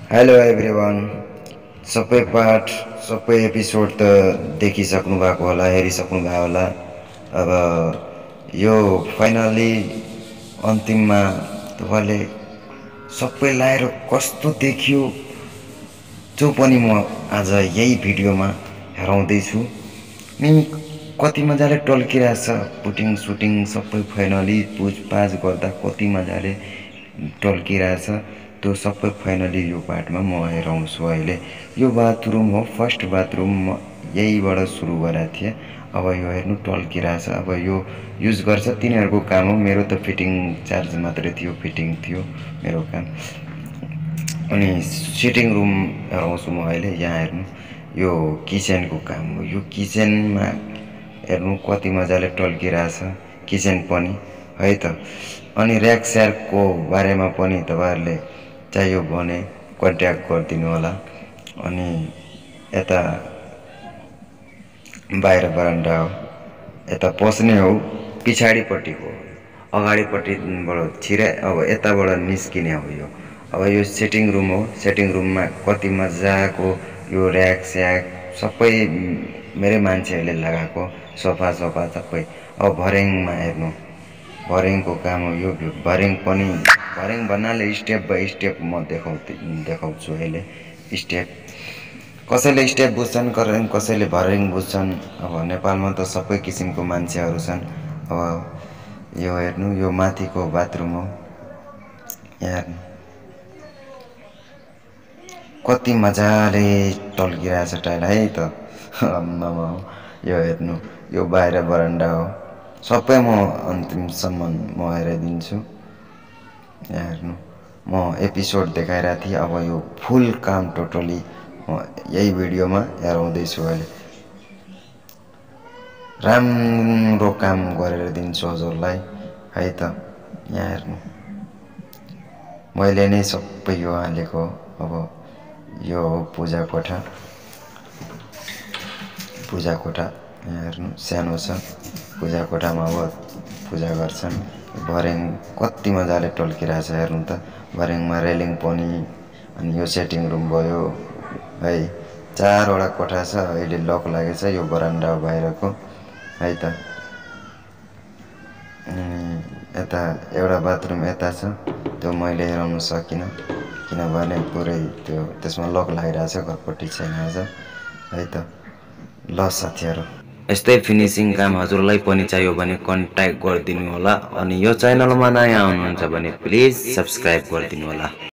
Hello everyone. सबै part सबै episode त देखिसक्नु भएको होला, हेरिसक्नु भएको होला। अब यो फाइनली अन्तिममा तपाईँले सबै लाएर कस्तो देखियो जो पनि म आज यही भिडियोमा हेराउँदैछु। नि कति मजाले टल्किरहेछ पुटिङ सुटिङ सबै फाइनली पुछपाछ गर्दा कति मजाले टल्किरहेछ त्यो सबै फाइनली यो पार्टमा म हेराउँछु। अहिले यो बाथरुम हो, फर्स्ट बाथरुम म यहीबाट सुरु गरेको थिएँ। अब यो हेर्नु टल्किरहेछ। अब यो युज गर्छ तिनीहरूको काम हो, मेरो त फिटिङ चार्ज मात्रै थियो, फिटिङ थियो मेरो काम। अनि सिटिङ रुम हेराउँछु म अहिले। यहाँ हेर्नु यो किचनको काम हो। यो किचनमा हेर्नु कति मजाले टल्किरहेछ किचन पनि है त। अनि र्याक स्याकको बारेमा पनि तपाईँहरूले चाहियो भने कन्ट्याक्ट गरिदिनु होला। अनि यता बाहिर बरन्डा हो, यता पस्ने हो पछाडिपट्टिको, अगाडिपट्टिबाट छिरे अब यताबाट निस्किने हो यो। अब यो सेटिङ रुम हो। सेटिङ रुममा कति मजाको यो र्याक स्याक सबै मेरै मान्छेहरूले लगाएको सोफा सबै। अब भर्याङमा हेर्नु भर्याङको काम हो यो। भर्याङ पनि भर्याङ भन्नाले स्टेप बाई स्टेप म देखाउँछु अहिले। स्टेप कसैले स्टेप बुझ्छन्, कसैले भर्याङ बुझ्छन्। अब नेपालमा त सबै किसिमको मान्छेहरू छन्। अब यो हेर्नु यो माथिको बाथरुम हो। यहाँ हेर्नु कति मजाले टल्किरहेछ टाइल है त। आम्मामा यो हेर्नु यो बाहिर बरन्डा हो। सबै म अन्तिमसम्म म हेराइदिन्छु। यहाँ हेर्नु म एपिसोड देखाइरहेको थिएँ, अब यो फुल काम टोटली म यही भिडियोमा हेराउँदैछु अहिले। राम्रो काम गरेर दिन्छु हजुरलाई है त। यहाँ हेर्नु मैले नै सबै यो हालेको। अब यो हो पूजा कोठा। यहाँ हेर्नु सानो छ पूजा कोठामा अब पूजा गर्छन्। भर्याङ कति मजाले टल्किरहेछ हेर्नु त। भर्याङमा रेलिङ पनि। अनि यो सेटिङ रुम भयो है। 4वटा कोठा छ, अहिले लक लागेछ। यो बरन्डा बाहिरको है त। यता एउटा बाथरुम यता छ, त्यो मैले हेराउन सकिनँ किनभने पुरै त्यसमा लक लागिरहेछ, घरपट्टि छैन आज है त। ल साथीहरू, यस्तै फिनिसिङ काम हजुरलाई पनि चाहियो भने कन्ट्याक्ट गरिदिनु होला। अनि यो च्यानलमा नयाँ हुनुहुन्छ भने प्लिज सब्सक्राइब गरिदिनु होला।